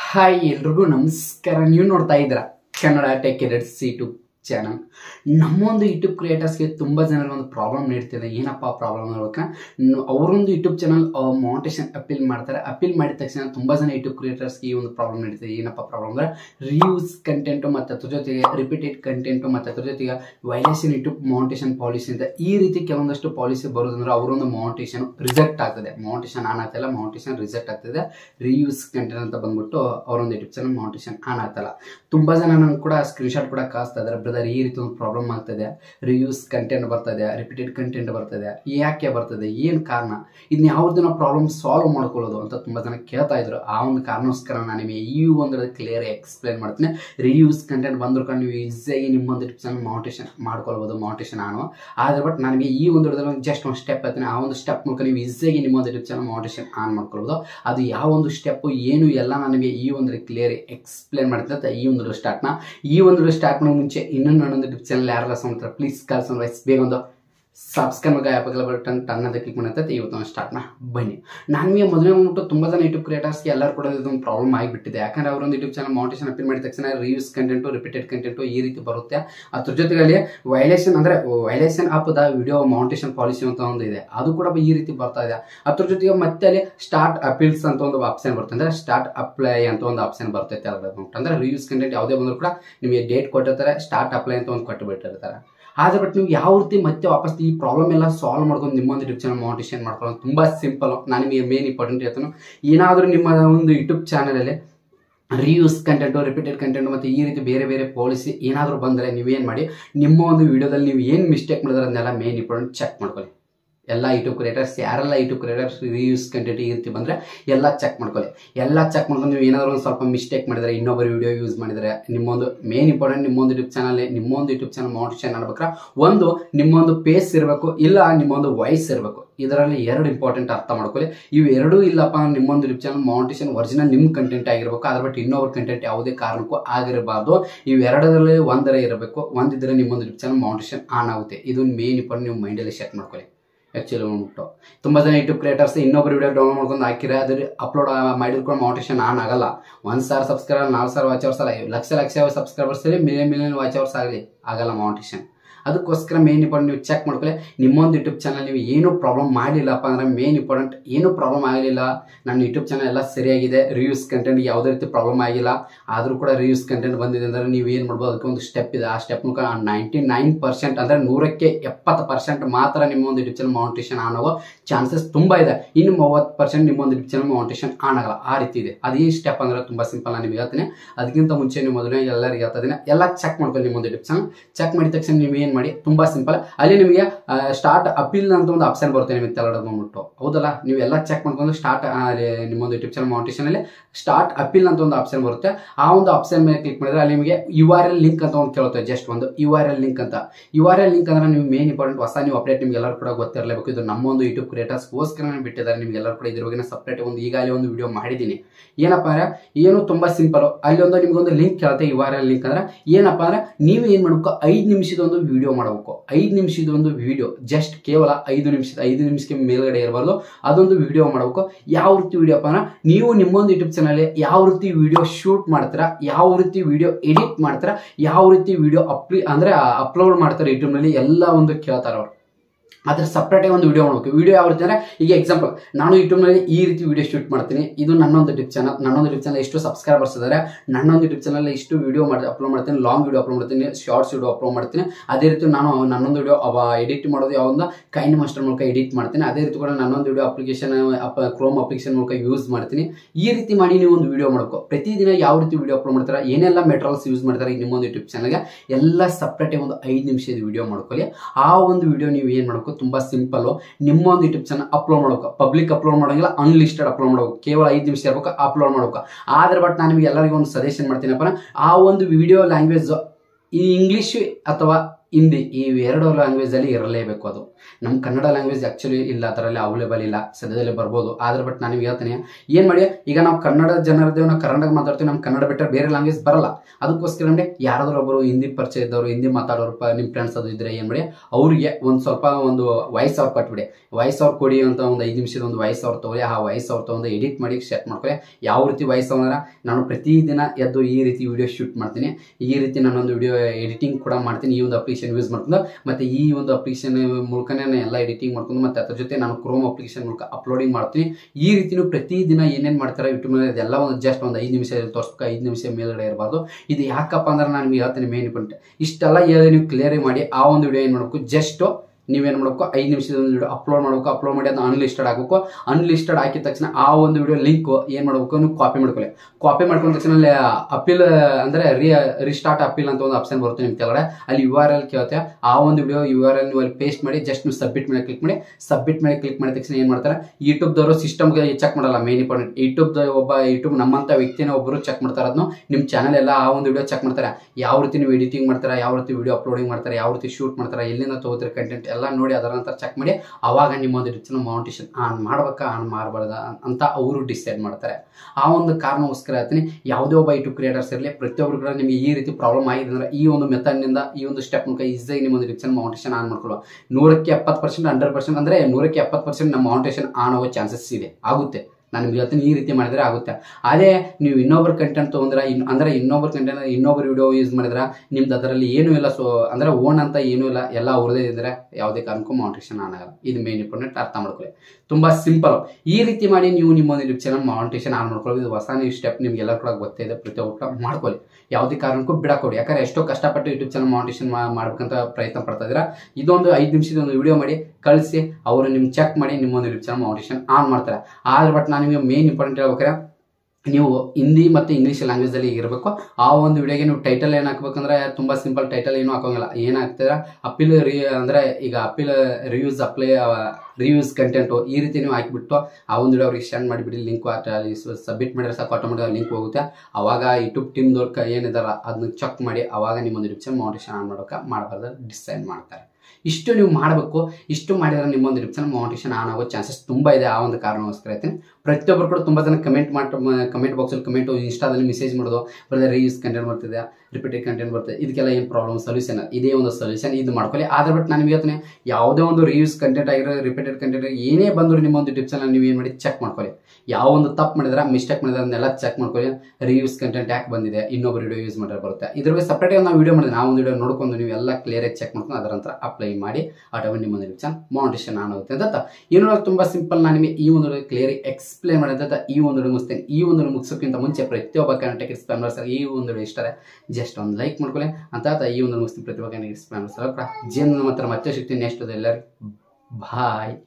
Hi ಎಲ್ರಿಗೂ ನಮಸ್ಕಾರ. ನೀವು ನೋಡ್ತಾ ಇದ್ದೀರಾ Kannada tech edits YouTube channel. ನಮ್ಮೊಂದು ಯೂಟ್ಯೂಬ್ ಕ್ರಿಯೇಟರ್ಸ್ಗೆ ತುಂಬ ಜನರಿಗೆ ಒಂದು ಪ್ರಾಬ್ಲಮ್ ನೀಡ್ತಿದೆ. ಏನಪ್ಪ ಪ್ರಾಬ್ಲಮ್ ಹೇಳ್ಬೇಕಾ, ಅವರೊಂದು ಯೂಟ್ಯೂಬ್ ಚಾನಲ್ ಮಾನಿಟೈಸೇಷನ್ ಅಪೀಲ್ ಮಾಡ್ತಾರೆ. ಅಪೀಲ್ ಮಾಡಿದ ತಕ್ಷಣ ತುಂಬ ಜನ ಯೂಟ್ಯೂಬ್ ಕ್ರಿಯೇಟರ್ಸ್ಗೆ ಈ ಒಂದು ಪ್ರಾಬ್ಲಮ್ ನೀಡ್ತಿದೆ. ಏನಪ್ಪ ಪ್ರಾಬ್ಲಮ್ ಅಂದರೆ ರಿಯೂಸ್ ಕಂಟೆಂಟು ಮತ್ತು ಅದ್ರ ಜೊತೆಗೆ ರಿಪೀಟೆಡ್ ಕಂಟೆಂಟು ಮತ್ತು ಅದ್ರ ಜೊತೆಗೆ ವೈಲೇಷನ್ ಯೂಟ್ಯೂಬ್ ಮಾನಿಟೈಸೇಷನ್ ಪಾಲಿಸಿ ಅಂತ ಈ ರೀತಿ ಕೆಲವೊಂದಷ್ಟು ಪಾಲಿಸಿ ಬರೋದಂದ್ರೆ ಅವರೊಂದು ಮಾನಿಟೈಸೇಷನ್ ರಿಜೆಕ್ಟ್ ಆಗ್ತದೆ. ಮಾನಿಟೈಸೇಷನ್ ಆನ್ ಆಗ್ತಿಲ್ಲ, ಮಾನಿಟೈಸೇಷನ್ ರಿಜೆಕ್ಟ್ ಆಗ್ತದೆ. ರಿಯೂಸ್ ಕಂಟೆಂಟ್ ಅಂತ ಬಂದ್ಬಿಟ್ಟು ಅವರೊಂದು ಯೂಟ್ಯೂಬ್ ಚಾನಲ್ ಮಾನಿಟೈಸೇಷನ್ ಆನ್ ಆಗ್ತಲ್ಲ. ತುಂಬ ಜನ ನನಗೆ ಕೂಡ ಸ್ಕ್ರೀನ್ಶಾಟ್ ಕೂಡ ಕಳಿಸ್ತಾ ಇದ್ದಾರೆ, ಬ್ರದರ್ ಈ ರೀತಿ ಒಂದು ಪ್ರಾಬ್ಲಮ್ ಆಗ್ತದೆ, ರಿಯೂಸ್ ಕಂಟೆಂಟ್ ಬರ್ತದೆ, ರಿಪೀಟೆಡ್ ಕಂಟೆಂಟ್ ಬರ್ತದೆ, ಯಾಕೆ ಬರ್ತದೆ, ಏನು ಕಾರಣ, ಇದನ್ನ ಯಾವ್ದು ನಾವು ಪ್ರಾಬ್ಲಮ್ ಸಾಲ್ವ್ ಮಾಡ್ಕೊಳ್ಳೋದು ಅಂತ ತುಂಬ ಜನ ಕೇಳ್ತಾ ಇದ್ರು. ಆ ಒಂದು ಕಾರಣಕ್ಕೋಸ್ಕರ ನಾನು ನಿಮಗೆ ಈ ಒಂದು ಕ್ಲಿಯರ್ ಎಕ್ಸ್ಪ್ಲೇನ್ ಮಾಡ್ತೀನಿ. ರಿಯೂಸ್ ಕಂಟೆಂಟ್ ಬಂದ್ರು ನೀವು ಈಸಿಯಾಗಿ ನಿಮ್ಮೊಂದು ಯೂಟ್ಯೂಬ್ ಚಾನಲ್ ಮಾನಿಟೈಸೇಷನ್ ಮಾಡ್ಕೊಳ್ಬೋದು. ಮಾನಿಟೈಸೇಷನ್ ಆನು ಆದರೆ ಬಟ್ ನನಗೆ ಈ ಒಂದು ಜಸ್ಟ್ ಒಂದು ಸ್ಟೆಪ್ ಹೇಳ್ತೀನಿ. ಆ ಒಂದು ಸ್ಟೆಪ್ ಮೂಲಕ ನೀವು ಈಸಿಯಾಗಿ ನಿಮ್ಮೊಂದು ಯೂಟ್ಯೂಬ್ ಚಾನಲ್ ಮಾನಿಟೈಸೇಷನ್ ಆನ್ ಮಾಡ್ಕೊಳ್ಬೋದು. ಅದು ಯಾವ ಒಂದು ಸ್ಟೆಪ್ಪು ಏನು ಎಲ್ಲ ನನಗೆ ಈ ಒಂದು ಕ್ಲಿಯರ್ ಎಕ್ಸ್ಪ್ಲೇನ್ ಮಾಡ್ತಿದ್ದೆ. ಈ ಒಂದು ಸ್ಟಾರ್ಟ್ ಮಾಡೋ ಮುಂಚೆ ಇನ್ನೂ ನನ್ನೊಂದು ಯೂಟ್ಯೂಬ್ ಚಾನಲ್ ಯಾರೆಲ್ಲ ಮಾಡ್ತಾರೆ ಪ್ಲೀಸ್ ಕಲ್ಸನ್ ವೈಸ್ ಬೇಗ ಒಂದು ಸಬ್ಸ್ಕ್ರೈಬ್ ಆ್ಯಪಲ್ಲ ಬಟನ್ ಟನ್ನದ ಕ್ಲಿಕ್ ಮಾಡುತ್ತೆ. ಇವತ್ತು ಸ್ಟಾರ್ಟ್ನ ಬನ್ನಿ. ನನಗೆ ಮೊದಲೇ ಬಂದ್ಬಿಟ್ಟು ತುಂಬ ಜನ ಯೂಟ್ಯೂಬ್ ಕ್ರಿಯೇಟರ್ಸ್ಗೆ ಎಲ್ಲರೂ ಕೂಡ ಇದೊಂದು ಪ್ರಾಬ್ಲಮ್ ಆಗಿಬಿಟ್ಟಿದೆ. ಯಾಕಂದರೆ ಅವರೊಂದು ಯೂಟ್ಯೂಬ್ ಚಾನಲ್ ಮಾನಿಟೈಸೇಷನ್ ಅಪೀಲ್ ಮಾಡಿದ ತಕ್ಷಣ ರಿಯೂಸ್ ಕಂಟೆಂಟು ರಿಪೀಟೆಡ್ ಕಂಟೆಂಟು ಈ ರೀತಿ ಬರುತ್ತೆ. ಅದ್ರ ಜೊತೆಗೆ violation of the video monetisation policy ಅಂತ ಒಂದು ಇದೆ, ಅದು ಕೂಡ ಈ ರೀತಿ ಬರ್ತಾ ಇದೆ. ಅದ್ರ ಜೊತೆಗೆ ಮತ್ತೆ ಅಲ್ಲಿ ಸ್ಟಾರ್ಟ್ ಅಪೀಲ್ಸ್ ಅಂತ ಒಂದು ಆಪ್ಷನ್ ಬರುತ್ತೆ, ಅಂದರೆ ಸ್ಟಾರ್ಟ್ ಅಪ್ಲೈ ಅಂತ ಒಂದು ಆಪ್ಷನ್ ಬರ್ತೈತೆ. ಅಂದರೆ ರಿಯೂಸ್ ಕಂಟೆಂಟ್ ಯಾವುದೇ ಬಂದರೂ ಕೂಡ ನಿಮಗೆ ಡೇಟ್ ಕೊಟ್ಟಿರ್ತಾರೆ, ಸ್ಟಾರ್ಟ್ ಅಪ್ಲೈ ಅಂತ ಒಂದು ಕೊಟ್ಟುಬಿಟ್ಟಿರ್ತಾರೆ. ಆದರೆ ಬಟ್ ನೀವು ಯಾವ ರೀತಿ ಮತ್ತೆ ವಾಪಸ್ ಈ ಪ್ರಾಬ್ಲಮ್ ಎಲ್ಲ ಸಾಲ್ವ್ ಮಾಡ್ಕೊಂಡು ನಿಮ್ಮೊಂದು ಯೂಟ್ಯೂಬ್ ಚಾನಲ್ ಮಾನಿಟೈಸೇಷನ್ ಮಾಡ್ಕೊಳ್ಳೋದು ತುಂಬ ಸಿಂಪಲ್. ನಾನು ನಿಮಗೆ ಮೇನ್ ಇಂಪಾರ್ಟೆಂಟ್ ಹೇಳ್ತಾನೆ, ಏನಾದರೂ ನಿಮ್ಮ ಒಂದು ಯೂಟ್ಯೂಬ್ ಚಾನಲಲ್ಲಿ ರಿಯೂಸ್ ಕಂಟೆಂಟು ರಿಪೀಟೆಡ್ ಕಂಟೆಂಟು ಮತ್ತು ಈ ರೀತಿ ಬೇರೆ ಬೇರೆ ಪಾಲಿಸಿ ಏನಾದರೂ ಬಂದರೆ ನೀವೇನು ಮಾಡಿ, ನಿಮ್ಮ ಒಂದು ವಿಡಿಯೋದಲ್ಲಿ ನೀವು ಏನು ಮಿಸ್ಟೇಕ್ ಮಾಡಿದ್ರೆ ಅದನ್ನೆಲ್ಲ ಮೇನ್ ಇಂಪಾರ್ಟೆಂಟ್ ಚೆಕ್ ಮಾಡ್ಕೊಳ್ಳಿ. ಎಲ್ಲ ಯೂಟ್ಯೂಬ್ ಕ್ರಿಯೇಟರ್ಸ್ ಯಾರೆಲ್ಲ ಯೂಟ್ಯೂಬ್ ಕ್ರಿಯೇಟರ್ಸ್ ರಿಯೂಸ್ ಕಂಟೆಂಟ್ ಈ ರೀತಿ ಬಂದರೆ ಎಲ್ಲ ಚೆಕ್ ಮಾಡ್ಕೊಳ್ಳಿ. ಎಲ್ಲ ಚೆಕ್ ಮಾಡ್ಕೊಂಡು ನೀವು ಏನಾದರೂ ಒಂದು ಸ್ವಲ್ಪ ಮಿಸ್ಟೇಕ್ ಮಾಡಿದರೆ, ಇನ್ನೊಬ್ಬರು ವಿಡಿಯೋ ಯೂಸ್ ಮಾಡಿದರೆ, ನಿಮ್ಮೊಂದು ಮೇನ್ ಇಂಪಾರ್ಟೆಂಟ್ ನಿಮ್ಮೊಂದು ಯೂಟ್ಯೂಬ್ ಚಾನಲ್ ಮಾನಿಟೈಸೇಷನ್ ಮಾಡ್ಬೇಕಾದ್ರೆ ಒಂದು ನಿಮ್ಮೊಂದು ಪೇಸ್ ಇರಬೇಕು, ಇಲ್ಲ ನಿಮ್ಮೊಂದು ವಾಯ್ಸ್ ಇರಬೇಕು. ಇದರಲ್ಲಿ ಎರಡು ಇಂಪಾರ್ಟೆಂಟ್ ಅರ್ಥ ಮಾಡ್ಕೊಳ್ಳಿ. ಇವು ಎರಡೂ ಇಲ್ಲಪ್ಪ ನಿಮ್ಮೊಂದು ಯೂಟ್ಯೂಬ್ ಚಾನಲ್ ಮಾನಿಟೈಸೇಷನ್ ಒರಿಜಿನಲ್ ನಿಮ್ಮ ಕಂಟೆಂಟ್ ಆಗಿರಬೇಕು. ಅದ್ರ ಬಟ್ ಇನ್ನೊಬ್ಬರ ಕಂಟೆಂಟ್ ಯಾವುದೇ ಕಾರಣಕ್ಕೂ ಆಗಿರಬಾರ್ದು. ಇವೆರಡರಲ್ಲಿ ಒಂದರ ಇರಬೇಕು, ಒಂದಿದ್ರೆ ನಿಮ್ಮೊಂದು ಯೂಟ್ಯೂಬ್ ಚಾನಲ್ ಮಾನಿಟೈಸೇಷನ್ ಆನ್ ಆಗುತ್ತೆ. ಇದು ಮೇನ್ ಇಂಪಾರ್ಟೆಂಟ್ ನೀವು ಮೈಂಡಲ್ಲಿ ಸೆಟ್ ಮಾಡ್ಕೊಳ್ಳಿ. ಆ್ಯಕ್ಚುಲಿ ಬಂದ್ಬಿಟ್ಟು ತುಂಬ ಜನ ಯೂಟ್ಯೂಬ್ ಕ್ರಿಯೇಟರ್ಸ್ ಇನ್ನೊಬ್ಬರು ವಿಡಿಯೋ ಡೌನ್ಲೋಡ್ ಮಾಡ್ಕೊಂಡು ಹಾಕಿದ್ರೆ ಅದ್ರ ಅಪ್ಲೋಡ್ ಮಾಡಿದ್ರು ಕೂಡ ಮಾನಿಟೈಸೇಷನ್ ಆನ್ ಆಗಲ್ಲ. 1,000 ಸಬ್ಸ್ಕ್ರೈಬರ್ 4,000 ವಾಚ್ ಅವರ್ಸ್ ಅಲ್ಲ, ಲಕ್ಷ ಸಬ್ಸ್ಕ್ರೈಬರ್ಸ್ ಇರಲಿ, ಮಿಲಿಯನ್ ವಾಚ್ ಅವರ್ಸ್ ಆಗಲಿ, ಆಗಲ್ಲ ಮಾನಿಟೈಸೇಷನ್. ಅದಕ್ಕೋಸ್ಕರ ಮೇನ್ ಇಂಪಾರ್ಟೆಂಟ್ ನೀವು ಚೆಕ್ ಮಾಡ್ಕೊಳ್ಳಿ. ನಿಮ್ಮೊಂದು ಯೂಟ್ಯೂಬ್ ಚಾನಲ್ ನೀವು ಏನೂ ಪ್ರಾಬ್ಲಮ್ ಮಾಡಲಿಲ್ಲಪ್ಪ ಅಂದರೆ ಮೇನ್ ಇಂಪಾರ್ಟೆಂಟ್ ಏನೂ ಪ್ರಾಬ್ಲಮ್ ಆಗಲಿಲ್ಲ, ನನ್ನ ಯೂಟ್ಯೂಬ್ ಚಾನಲ್ ಎಲ್ಲ ಸರಿಯಾಗಿದೆ, ರಿಯೂಸ್ ಕಂಟೆಂಟ್ ಯಾವುದೇ ರೀತಿ ಪ್ರಾಬ್ಲಮ್ ಆಗಿಲ್ಲ, ಆದರೂ ಕೂಡ ರಿಯೂಸ್ ಕಂಟೆಂಟ್ ಬಂದಿದೆ ಅಂದರೆ ನೀವು ಏನು ಮಾಡ್ಬೋದು, ಅದಕ್ಕೆ ಒಂದು ಸ್ಟೆಪ್ ಇದೆ. ಆ ಸ್ಟೆಪ್ ಮೂಲಕ 99% ಅಂದರೆ 100ಕ್ಕೆ 70% ಮಾತ್ರ ನಿಮ್ಮೊಂದು ಯೂಟ್ಯೂಬ್ ಚಾನಲ್ ಮಾನಿಟೈಸೇಷನ್ ಆನ್ ಆಗೋ ಚಾನ್ಸಸ್ ತುಂಬ ಇದೆ. ಇನ್ನು 30% ನಿಮ್ಮೊಂದು ಯೂಟ್ಯೂಬ್ ಚಾನಲ್ ಮಾನಿಟೈಸೇಷನ್ ಆನ್ ಆಗಲ್ಲ. ಆ ರೀತಿ ಇದೆ. ಅದು ಈ ಸ್ಟೆಪ್ ಅಂದರೆ ತುಂಬ ಸಿಂಪಲ್. ನಾನು ನಿಮಗೆ ಹೇಳ್ತೀನಿ. ಅದಕ್ಕಿಂತ ಮುಂಚೆ ನೀವು ಮೊದಲೇ ಎಲ್ಲರಿಗೆ ಹೇಳ್ತಾ ಇದ್ದೀನಿ, ಎಲ್ಲ ಚೆಕ್ ಮಾಡ್ಕೊಳ್ಳಿ. ನಿಮ್ಮೊಂದು ಯೂಟ್ಯೂಬ್ ಚಾನಲ್ ಚೆಕ್ ಮಾಡಿದ ತಕ್ಷಣ ನೀವು ಏನು ಮಾಡಿ, ತುಂಬ ಸಿಂಪಲ್. ಅಲ್ಲಿ ನಿಮಗೆ ಸ್ಟಾರ್ಟ್ ಅಪೀಲ್ ಅಂತ ಒಂದು ಆಪ್ಷನ್ ಬರುತ್ತೆ ನಿಮಗೆ ತೆಲಡ ಬಂದ್ಬಿಟ್ಟು, ಹೌದಲ್ಲ. ನೀವು ಎಲ್ಲ ಚೆಕ್ ಮಾಡ್ಕೊಂಡು ಸ್ಟಾರ್ಟ್ ನಿಮ್ಮೊಂದು ಯೂಟ್ಯೂಬ್ ಚಾನಲ್ ಮಾನಿಟೈಸೇಷನ್ ಅಲ್ಲಿ ಸ್ಟಾರ್ಟ್ ಅಪೀಲ್ ಅಂತ ಒಂದು ಆಪ್ಷನ್ ಬರುತ್ತೆ. ಆ ಒಂದು ಆಪ್ಷನ್ ಮೇಲೆ ಕ್ಲಿಕ್ ಮಾಡಿದ್ರೆ ಅಲ್ಲಿ ನಿಮಗೆ URL ಲಿಂಕ್ ಅಂತ ಒಂದು ಕೇಳುತ್ತೆ. ಜಸ್ಟ್ ಒಂದು URL ಲಿಂಕ್ ಅಂತ. URL ಲಿಂಕ್ ಅಂದ್ರೆ ನೀವು ಮೇನ್ ಇಂಪಾರ್ಟೆಂಟ್ ಹೊಸ ನೀವು ಅಪ್ಡೇಟ್ ನಿಮ್ಗೆ ಎಲ್ಲರೂ ಕೂಡ ಗೊತ್ತಿರಲೇಬೇಕು. ಇದು ನಮ್ಮೊಂದು ಯೂಟ್ಯೂಬ್ ಕ್ರಿಯೇಟರ್ಸ್ಗೋಸ್ಕರ ಬಿಟ್ಟಿದ್ದಾರೆ. ನಿಮ್ಗೆ ಎಲ್ಲರೂ ಕೂಡ ಇದ್ರ ಬಗ್ಗೆ ಸಪ್ರೇಟ್ ಒಂದು ಈಗಾಗಲೇ ಒಂದು ವಿಡಿಯೋ ಮಾಡಿದ್ದೀನಿ. ಏನಪ್ಪ ಅಂದರೆ ಏನು ತುಂಬ ಸಿಂಪಲ್. ಅಲ್ಲಿ ಒಂದು ನಿಮ್ಗೊಂದು ಲಿಂಕ್ ಕೇಳುತ್ತೆ. URL ಲಿಂಕ್ ಅಂದ್ರೆ ಏನಪ್ಪ ಅಂದ್ರೆ ನೀವು ಏನು ಮಾಡಬೇಕು, 5 ನಿಮಿಷದ ಒಂದು ವಿಡಿಯೋ ಮಾಡಬೇಕು. 5 ನಿಮಿಷದ ಒಂದು ವಿಡಿಯೋ, ಜಸ್ಟ್ ಕೇವಲ 5 ನಿಮಿಷಕ್ಕೆ ಮೇಲ್ಗಡೆ ಇರಬಾರ್ದು. ಅದೊಂದು ವಿಡಿಯೋ ಮಾಡಬೇಕು. ಯಾವ ರೀತಿ ವಿಡಿಯೋಪ್ಪ ಅಂದ್ರೆ ನೀವು ನಿಮ್ಮೊಂದು ಯೂಟ್ಯೂಬ್ ಚಾನಲ್ ಯಾವ ರೀತಿ ವಿಡಿಯೋ ಶೂಟ್ ಮಾಡ್ತೀರಾ, ಯಾವ ರೀತಿ ವಿಡಿಯೋ ಎಡಿಟ್ ಮಾಡ್ತೀರಾ, ಯಾವ ರೀತಿ ವಿಡಿಯೋ ಅಪ್ಲೋಡ್ ಮಾಡ್ತಾರೆ ಯೂಟ್ಯೂಬ್ನಲ್ಲಿ ಎಲ್ಲ ಒಂದು ಕೇಳ್ತಾರೆ ಅವರು. ಅದ್ರ ಸಪ್ರೇಟಾಗಿ ಒಂದು ವಿಡಿಯೋ ಮಾಡಬೇಕು. ವಿಡಿಯೋ ಯಾವ ರೀತಿ ಅಂದರೆ, ಈಗ ಎಕ್ಸಾಂಪಲ್ ನಾನು ಯೂಟ್ಯೂಬ್ನಲ್ಲಿ ಈ ರೀತಿ ವಿಡಿಯೋ ಶೂಟ್ ಮಾಡ್ತೀನಿ. ಇದು ನನ್ನೊಂದು ಯೂಟ್ಯೂಬ್ ಚಾನಲ್ ಎಷ್ಟು ಸಬ್ಸ್ಕ್ರೈಬರ್ಸ್ ಇದ್ದಾರೆ, ನನ್ನೊಂದು ಯೂಟ್ಯೂಬ್ ಚಾನಲ್ ಇಷ್ಟು ವಿಡಿಯೋ ಅಪ್ಲೋಡ್ ಮಾಡ್ತೀನಿ, ಲಾಂಗ್ ವಿಡಿಯೋ ಅಪ್ಲೋಡ್ ಮಾಡ್ತೀನಿ, ಶಾರ್ಟ್ಸ್ ವಿಡಿಯೋ ಅಪ್ಲೋಡ್ ಮಾಡ್ತೀನಿ. ಅದೇ ರೀತಿ ನಾನು ನನ್ನೊಂದು ವಿಡಿಯೋ ಎಡಿಟ್ ಮಾಡೋದು ಯಾವ್ದು ಕೈನ್ ಮಾಸ್ಟರ್ ಮೂಲಕ ಎಡಿಟ್ ಮಾಡ್ತೀನಿ. ಅದೇ ರೀತಿ ಕೂಡ ನನ್ನೊಂದು ವಿಡಿಯೋ ಅಪ್ಲಿಕೇಶನ್ ಕ್ರೋಮ್ ಅಪ್ಲಿಕೇಶನ್ ಮೂಲಕ ಯೂಸ್ ಮಾಡ್ತೀನಿ. ಈ ರೀತಿ ಮಾಡಿ ನೀವು ಒಂದು ವಿಡಿಯೋ ಮಾಡಬೇಕು. ಪ್ರತಿದಿನ ಯಾವ ರೀತಿ ವಿಡಿಯೋ ಅಪ್ಲೋಡ್ ಮಾಡ್ತಾರೆ, ಏನೆಲ್ಲ ಮೆಟೀರಿಯಲ್ಸ್ ಯೂಸ್ ಮಾಡ್ತಾರೆ ನಿಮ್ಮೊಂದು ಯೂಟ್ಯೂಬ್ ಚಾನಲ್ಗೆ ಎಲ್ಲ ಸಪ್ರೇಟಾಗಿ ಒಂದು 5 ನಿಮಿಷದ ವಿಡಿಯೋ ಮಾಡ್ಕೊಳ್ಳಿ. ಆ ಒಂದು ವಿಡಿಯೋ ನೀವು ಏನು ಮಾಡಬೇಕು, ತುಂಬಾ ಸಿಂಪಲ್. ನಿಮ್ಮೊಂದು ಯೂಟ್ಯೂಬ್ ಚಾನಲ್ ಅಪ್ಲೋಡ್ ಮಾಡಬೇಕು. ಪಬ್ಲಿಕ್ ಅಪ್ಲೋಡ್ ಮಾಡೋಂಗಿಲ್ಲ, ಅನ್ಲಿಸ್ಟೆಡ್ ಅಪ್ಲೋಡ್ ಮಾಡಬೇಕು. ಕೇವಲ 5 ನಿಮಿಷ ಇರಬೇಕು, ಅಪ್ಲೋಡ್ ಮಾಡಬೇಕು. ಆದ್ರೆ ಬಟ್ ನಾನು ನಿಮಗೆ ಎಲ್ಲರಿಗೂ ಒಂದು ಸಜೆಷನ್ ಮಾಡ್ತೀನಪ್ಪ, ಆ ಒಂದು ವಿಡಿಯೋ ಲ್ಯಾಂಗ್ವೇಜ್ ಈ ಇಂಗ್ಲಿಷ್ ಅಥವಾ ಹಿಂದಿ ಈ ಎರಡು ಲ್ಯಾಂಗ್ವೇಜಲ್ಲಿ ಇರಲೇಬೇಕು. ಅದು ನಮ್ಮ ಕನ್ನಡ ಲ್ಯಾಂಗ್ವೇಜ್ ಆ್ಯಕ್ಚುಲಿ ಇಲ್ಲ, ಅದರಲ್ಲಿ ಅವೈಲೇಬಲ್ ಇಲ್ಲ, ಸದ್ಯದಲ್ಲೇ ಬರ್ಬೋದು. ಆದ್ರೆ ಬಟ್ ನಾನು ನಿಮ್ಗೆ ಹೇಳ್ತೀನಿ, ಏನು ಮಾಡಿ, ಈಗ ನಾವು ಕನ್ನಡ ಜನರದೇವು, ನಾವು ಕನ್ನಡ ಮಾತಾಡ್ತೀವಿ, ನಮ್ಮ ಕನ್ನಡ ಬಿಟ್ಟರೆ ಬೇರೆ ಲ್ಯಾಂಗ್ವೇಜ್ ಬರಲ್ಲ. ಅದಕ್ಕೋಸ್ಕರ ಅಂದರೆ ಯಾರಾದರೂ ಒಬ್ಬರು ಹಿಂದಿ ಪರಿಚಯ ಇದ್ದವರು, ಹಿಂದಿ ಮಾತಾಡೋರು ನಿಮ್ಮ ಫ್ರೆಂಡ್ಸ್ ಅದು ಇದ್ದರೆ ಏನು ಮಾಡಿ, ಅವರಿಗೆ ಒಂದು ಸ್ವಲ್ಪ ಒಂದು ವಾಯ್ಸ್ ಅವ್ರು ಕೊಟ್ಬಿಡಿ. ವಾಯ್ಸ್ ಅವ್ರು ಕೊಡಿ ಅಂತ ಒಂದು 5 ನಿಮಿಷದ ಒಂದು ವಾಯ್ಸ್ ಅವ್ರು ತೊಗೊಳ್ಳಿ. ಆ ವಾಯ್ಸ್ ಅವ್ರು ತೊಗೊಂಡು ಎಡಿಟ್ ಮಾಡಿ ಸೆಟ್ ಮಾಡ್ಕೊಳ್ಳಿ. ಯಾವ ರೀತಿ ವಾಯ್ಸ್ ಅಂದ್ರೆ, ನಾನು ಪ್ರತಿದಿನ ಎದ್ದು ಈ ರೀತಿ ವಿಡಿಯೋ ಶೂಟ್ ಮಾಡ್ತೀನಿ, ಈ ರೀತಿ ನಾನೊಂದು ವಿಡಿಯೋ ಎಡಿಟಿಂಗ್ ಕೂಡ ಮಾಡ್ತೀನಿ ಈ ಒಂದು ಅಪ್ಲಿಕೇಶನ್ ಯೂಸ್ ಮಾಡ್ಕೊಂಡು. ಮತ್ತು ಈ ಒಂದು ಅಪ್ಲಿಕೇಶನ್ ಮೂಲಕನೇ ನಾನು ಎಲ್ಲ ಎಡಿಟಿಂಗ್ ಮಾಡ್ಕೊಂಡು, ಮತ್ತು ಅದ್ರ ಜೊತೆ ನಾನು ಕ್ರೋಮ್ ಅಪ್ಲಿಕೇಶನ್ ಮೂಲಕ ಅಪ್ಲೋಡಿಂಗ್ ಮಾಡ್ತೀನಿ. ಈ ರೀತಿಯೂ ಪ್ರತಿದಿನ ಏನೇನು ಮಾಡ್ತಾರೆ ಯೂಟ್ಯೂಬ್ನಲ್ಲಿ ಅದೆಲ್ಲ ಒಂದು ಜಸ್ಟ್ ಒಂದು 5 ನಿಮಿಷ ತೋರಿಸ್ಬೇಕು, 5 ನಿಮಿಷ ಮೇಲ್ಗಡೆ ಇರಬಾರ್ದು. ಇದು ಯಾಕಪ್ಪ ಅಂದ್ರೆ ನಾನು ನಿಮ್ಗೆ ಹೇಳ್ತೀನಿ ಮೇನ್ ಪಾಯಿಂಟ್. ಇಷ್ಟೆಲ್ಲ ಹೇಳಿ ನೀವು ಕ್ಲಿಯರ್ ಮಾಡಿ ಆ ಒಂದು ವಿಡಿಯೋ ಏನು ಮಾಡಬೇಕು, ಜಸ್ಟ್ ನೀವೇನು ಮಾಡಬೇಕು, 5 ನಿಮಿಷದ ಒಂದು ವಿಡಿಯೋ ಅಪ್ಲೋಡ್ ಮಾಡಬೇಕು. ಅಪ್ಲೋಡ್ ಮಾಡಿ ಅದನ್ನ ಅನ್ಲಿಸ್ಟೆಡ್ ಆಗಬೇಕು. ಅನ್ಲಿಸ್ಟೆಡ್ ಹಾಕಿದ ತಕ್ಷಣ ಆ ಒಂದು ವಿಡಿಯೋ ಲಿಂಕ್ ಏನು ಮಾಡಬೇಕು, ನೀವು ಕಾಪಿ ಮಾಡ್ಕೊಳ್ಳಿ. ಕಾಪಿ ಮಾಡ್ಕೊಂಡ ತಕ್ಷಣ ಅಲ್ಲಿ ಅಪೀಲ್ ಅಂದರೆ ರಿಸ್ಟಾರ್ಟ್ ಅಪೀಲ್ ಅಂತ ಒಂದು ಆಪ್ಷನ್ ಬರುತ್ತೆ ನಿಮ್ಮ ಕೆಳಗಡೆ. ಅಲ್ಲಿ URL ಕೇಳುತ್ತೆ. ಆ ಒಂದು ವಿಡಿಯೋ URL ನೀವು ಅಲ್ಲಿ ಪೇಸ್ಟ್ ಮಾಡಿ ಜಸ್ಟ್ ನೀವು ಸಬ್ಮಿಟ್ ಮೇಲೆ ಕ್ಲಿಕ್ ಮಾಡಿ. ಸಬ್ಮಿಟ್ ಮೇಲೆ ಕ್ಲಿಕ್ ಮಾಡಿದ ತಕ್ಷಣ ಏನು ಮಾಡ್ತಾರೆ, ಯೂಟ್ಯೂಬ್ದವರು ಸಿಸ್ಟಮ್ಗೆ ಚೆಕ್ ಮಾಡಲ್ಲ. ಮೇನ್ ಇಂಪಾರ್ಟೆಂಟ್, ಯೂಟ್ಯೂಬ್ ನಮ್ಮಂಥ ವ್ಯಕ್ತಿನ ಒಬ್ಬರು ಚೆಕ್ ಮಾಡ್ತಾರೆ. ಅದನ್ನು ನಿಮ್ಮ ಚಾನಲ್ ಎಲ್ಲ ಆ ಒಂದು ವಿಡಿಯೋ ಚೆಕ್ ಮಾಡ್ತಾರೆ. ಯಾವ ರೀತಿ ನೀವು ಎಡಿಟಿಂಗ್ ಮಾಡ್ತಾರೆ, ಯಾವ ರೀತಿ ವಿಡಿಯೋ ಅಪ್ಲೋಡಿಂಗ್ ಮಾಡ್ತಾರೆ, ಯಾವ ರೀತಿ ಶೂಟ್ ಮಾಡ್ತಾರೆ, ಎಲ್ಲಿಂದ ತಗೋತಾರೆ ಕಂಟೆಂಟ್ ಎಲ್ಲ ನೋಡಿ ಅದರ ನಂತರ ಚೆಕ್ ಮಾಡಿ ಅವಾಗ ನಿಮ್ಮೊಂದು ರಿಚ್ನ ಮಾನಿಟೈಸೇಷನ್ ಆನ್ ಮಾಡ್ಬೇಕಾ ಆನ್ ಮಾಡಬಾರ್ದ ಅಂತ ಅವರು ಡಿಸೈಡ್ ಮಾಡ್ತಾರೆ. ಆ ಒಂದು ಕಾರಣಕ್ಕೋಸ್ಕರ ಹೇಳ್ತೀನಿ, ಯಾವುದೇ ಒಬ್ಬ ಯೂಟ್ಯೂಬ್ ಕ್ರಿಯೇಟರ್ಸ್ ಇರಲಿ, ಪ್ರತಿಯೊಬ್ಬರು ಕೂಡ ನಿಮಗೆ ಈ ರೀತಿ ಪ್ರಾಬ್ಲಮ್ ಆಗಿದೆ ಅಂದ್ರೆ ಈ ಒಂದು ಮೆಥಡ್ನಿಂದ, ಈ ಒಂದು ಸ್ಟೆಪ್ ಮೂಲಕ ಈಸಿಯಾಗಿ ನಿಮ್ಮೊಂದು ರಿಚ್ನ ಮಾನಿಟೈಸೇಷನ್ ಆನ್ ಮಾಡ್ಕೊಳ್ಳುವ. 170% 100% ಅಂದರೆ 170% ನಮ್ಮ ಮಾನಿಟೈಸೇಷನ್ ಆನ್ ಆಗೋ ಚಾನ್ಸಸ್ ಇದೆ, ಆಗುತ್ತೆ. ನಾನು ನಿಮ್ಗೆ ಹೇಳ್ತೀನಿ ಈ ರೀತಿ ಮಾಡಿದ್ರೆ ಆಗುತ್ತೆ. ಅದೇ ನೀವು ಇನ್ನೊಬ್ಬರ ಕಂಟೆಂಟ್ ತೊಗೊಂಡ್ರೆ, ಅಂದರೆ ಇನ್ನೊಬ್ಬರ ಕಂಟೆಂಟ್ ಇನ್ನೊಬ್ಬರ ವಿಡಿಯೋ ಯೂಸ್ ಮಾಡಿದ್ರೆ ನಿಮ್ದು ಅದರಲ್ಲಿ ಏನೂ ಇಲ್ಲ. ಸೊ ಅಂದರೆ ಓನ್ ಅಂತ ಏನೂ ಇಲ್ಲ, ಎಲ್ಲ ಅವ್ರದೇ ಇದ್ದರೆ ಯಾವುದೇ ಕಾರಣಕ್ಕೂ ಮಾನಿಟೈಸೇಷನ್ ಆನ್ ಆಗಲ್ಲ. ಇದು ಮೇನ್ ಇಂಪಾರ್ಟೆಂಟ್, ಅರ್ಥ ಮಾಡ್ಕೊಳ್ಳಿ. ತುಂಬ ಸಿಂಪಲ್. ಈ ರೀತಿ ಮಾಡಿ ನೀವು ನಿಮ್ಮೊಂದು ಯೂಟ್ಯೂಬ್ ಚಾನಲ್ ಮಾನಿಟೈಸೇಷನ್ ಆನ್ ಮಾಡ್ಕೊಳ್ಳಿ. ಇದು ಹೊಸ ನೀವು ಸ್ಟೆಪ್ ನಿಮ್ಗೆಲ್ಲ ಕೂಡ ಗೊತ್ತೇ ಇದೆ, ಪ್ರತಿಯೊಬ್ಬರು ಮಾಡ್ಕೊಳ್ಳಿ. ಯಾವುದೇ ಕಾರಣಕ್ಕೂ ಬಿಡಕೊಡಿ. ಯಾಕಂದರೆ ಎಷ್ಟೋ ಕಷ್ಟಪಟ್ಟು ಯೂಟ್ಯೂಬ್ ಚಾನಲ್ ಮಾನಿಟೈಸೇಷನ್ ಮಾಡ್ಬೇಕಂತ ಪ್ರಯತ್ನ ಪಡ್ತಾ ಇದ್ದೀರಾ. ಇದೊಂದು 5 ನಿಮಿಷದ ಒಂದು ವಿಡಿಯೋ ಮಾಡಿ ಕಳಿಸಿ, ಅವರು ನಿಮ್ಗೆ ಚೆಕ್ ಮಾಡಿ ನಿಮ್ಮೊಂದು ಯೂಟ್ಯೂಬ್ ಚಾನಲ್ ಮಾನಿಟೈಸೇಷನ್ ಆನ್ ಮಾಡ್ತಾರೆ. ಆದ್ರೆ ಬಟ್ ನಾನು ನಿಮಗೆ ಮೇನ್ ಇಂಪಾರ್ಟೆಂಟ್ ಹೇಳ್ಬೇಕಾರೆ, ನೀವು ಹಿಂದಿ ಮತ್ತು ಇಂಗ್ಲೀಷ್ ಲ್ಯಾಂಗ್ವೇಜಲ್ಲಿ ಇರಬೇಕು. ಆ ಒಂದು ವಿಡಿಯೋಗೆ ನೀವು ಟೈಟಲ್ ಏನು ಹಾಕ್ಬೇಕಂದ್ರೆ ತುಂಬ ಸಿಂಪಲ್, ಟೈಟಲ್ ಏನೂ ಹಾಕೋಂಗಿಲ್ಲ. ಏನು ಹಾಕ್ತಿದ್ರೆ ಅಪೀಲ್ ಅಂದರೆ ಈಗ ಅಪೀಲ್ ರಿವ್ಯೂಸ್ ಕಂಟೆಂಟು ಈ ರೀತಿ ನೀವು ಹಾಕಿಬಿಟ್ಟು ಆ ಒಂದು ವಿಡಿಯೋ ಅವ್ರಿಗೆ ಸೆಂಡ್ ಮಾಡಿಬಿಡಿ. ಲಿಂಕ್ ಅಲ್ಲಿ ಸಬ್ಮಿಟ್ ಮಾಡಿದ್ರೆ ಸಾಕು, ಆಟೋಮೆಟಿಕ್ ಲಿಂಕ್ ಹೋಗುತ್ತೆ. ಅವಾಗ ಯೂಟ್ಯೂಬ್ ಟೀಮ್ದವ್ರು ಏನಿದಾರ ಅದನ್ನ ಚೆಕ್ ಮಾಡಿ ಅವಾಗ ನಿಮ್ಮೊಂದು ಯೂಟ್ಯೂಬ್ ಚಾನಲ್ ಮಾನಿಟೈಸೇಷನ್ ಆನ್ ಮಾಡೋಕೆ ಮಾಡಬಾರ್ದು ಡಿಸೈಡ್ ಮಾಡ್ತಾರೆ. ಇಷ್ಟು ನೀವು ಮಾಡಬೇಕು. ಇಷ್ಟು ಮಾಡಿದ್ರೆ ನಿಮ್ಮೊಂದು ಯೂಟ್ಯೂಬ್ ಚಾನಲ್ ಮಾನಿಟೈಸೇಷನ್ ಆನ್ ಆಗೋ ಚಾನ್ಸಸ್ ತುಂಬ ಇದೆ. ಆ ಒಂದು ಕಾರಣಕ್ಕೋಸ್ಕರ ಐತೆ ಪ್ರತಿಯೊಬ್ಬರು ಕೂಡ ತುಂಬ ಜನ ಕಮೆಂಟ್ ಬಾಕ್ಸಲ್ಲಿ ಕಮೆಂಟು, ಇನ್ಸ್ಟಾದಲ್ಲಿ ಮೆಸೇಜ್ ಮಾಡೋದು, ಬರೋದೇ ರೀಯೂಸ್ ಕಂಟೆಂಟ್ ಬರ್ತಿದೆ, ರಿಪೀಟೆಡ್ ಕಂಟೆಂಟ್ ಬರ್ತದೆ, ಇದಕ್ಕೆಲ್ಲ ಏನು ಪ್ರಾಬ್ಲಮ್, ಸೊಲ್ಯೂಷನ್ ಇದೇ ಒಂದು ಸೊಲ್ಯೂಷನ್, ಇದು ಮಾಡ್ಕೊಳ್ಳಿ. ಆದ್ರೆ ಬಟ್ ನಾನು ಹೇಳ್ತೀನಿ, ಯಾವುದೇ ಒಂದು ರೀಯೂಸ್ ಕಂಟೆಂಟ್ ಆಗಿರೋ, ರಿಪೀಟೆಡ್ ಕಂಟೆಂಟ್ ಏನೇ ಬಂದರೂ ನಿಮ್ಮೊಂದು ಯೂಟ್ಯೂಬ್ ಚಾನಲ್ ನೀವು ಏನು ಮಾಡಿ ಚೆಕ್ ಮಾಡ್ಕೊಳ್ಳಿ. ಯಾವ ಒಂದು ತಪ್ಪು ಮಾಡಿದ್ರೆ, ಮಿಸ್ಟೇಕ್ ಮಾಡಿದ್ರೆ ಅದನ್ನೆಲ್ಲ ಚೆಕ್ ಮಾಡ್ಕೊಳ್ಳಿ. ರೀಯೂಸ್ ಕಂಟೆಂಟ್ ಯಾಕೆ ಬಂದಿದೆ, ಇನ್ನೊಬ್ಬರು ವಿಡಿಯೋ ಯೂಸ್ ಮಾಡಿದ್ರೆ ಬರುತ್ತೆ. ಇದ್ರ ಬಗ್ಗೆ ಸಪ್ರೇಟಾಗಿ ನಾವು ವಿಡಿಯೋ ಮಾಡಿದ್ರೆ, ನಾವು ಒಂದು ವಿಡಿಯೋ ನೋಡ್ಕೊಂಡು ನೀವು ಎಲ್ಲ ಕ್ಲಿಯರಾಗಿ ಚೆಕ್ ಮಾಡ್ಕೊಂಡು ಅದರ ನಂತರ ಅಪ್ಲೈ ಮಾಡಿ ಆಟೋಮೆಟಿಕ್ ನಿಮ್ಮೊಂದು ಯೂಟ್ಯೂಬ್ ಚಾನಲ್ ಮಾನಿಟೈಸೇಷನ್ ಆನ್ ಆಗುತ್ತೆ ಅಂತ. ಏನೋ ತುಂಬ ಸಿಂಪಲ್, ನಾನು ನಿಮಗೆ ಈ ಒಂದು ಕ್ಲಿಯರ್ ಎಕ್ಸ್ಪ್ಲೇನ್ ಮಾಡಿದ ಈ ಒಂದು ಮುಗಿಸ್ತೇನೆ. ಈ ಒಂದು ಮುಗಿಸೋಕ್ಕಿಂತ ಮುಂಚೆ ಪ್ರತಿಯೊಬ್ಬ ಕರ್ನಾಟಕ ಸ್ಪ್ಯಾಮರ್ಸ್ ಈ ಒಂದು ವಿಡಿಯೋ ಇಷ್ಟ ಜಸ್ಟ್ ಒಂದು ಲೈಕ್ ಮಾಡ್ಕೊಳ್ಳಿ ಅಂತ ಈ ಒಂದು ಮುಗಿಸ್ತೀನಿ. ಪ್ರತಿಯೊಬ್ಬ ಕರ್ನಾಟಕ ಸ್ಪ್ಯಾಮರ್ಸ್ ಜೀವನ ಮಾತ್ರ ಮತ್ತೆ ಸಿಗ್ತೀನಿ ನೆಕ್ಸ್ಟ್. ಎಲ್ಲರಿಗೂ ಬಾಯ್.